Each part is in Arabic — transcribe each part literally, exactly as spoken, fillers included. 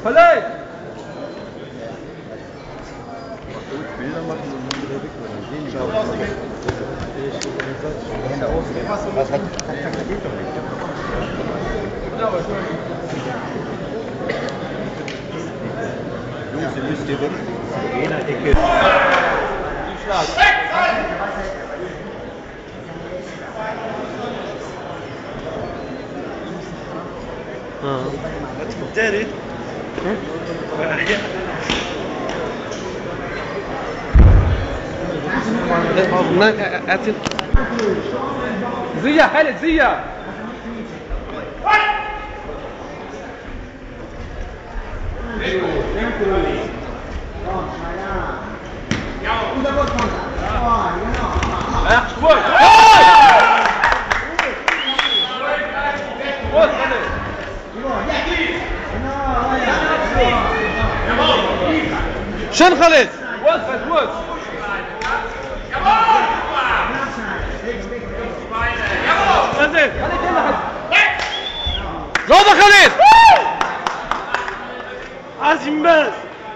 خالد Bilder machen und dann wieder weg, oder gehen die was hat das geht doch nicht. Jungs, ihr müsst hier weg. In der Ecke. Wat komt dit? اعتل زيا خالد زيا شن خالد وقف وقف زود خالد عازم باز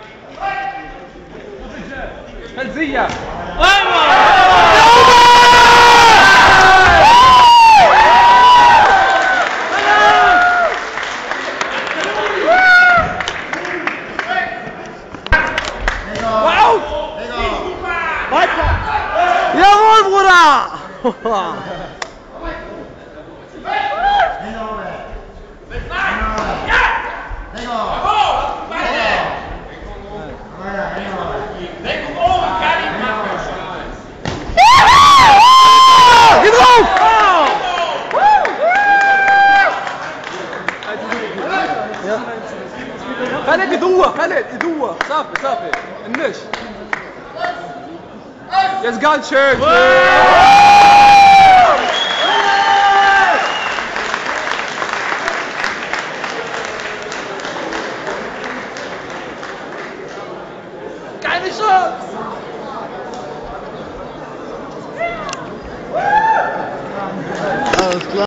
خلزية يا غرغرة خالد يدوه خالد يدوه صافي صافي النش يس جان شيرت keine Chance!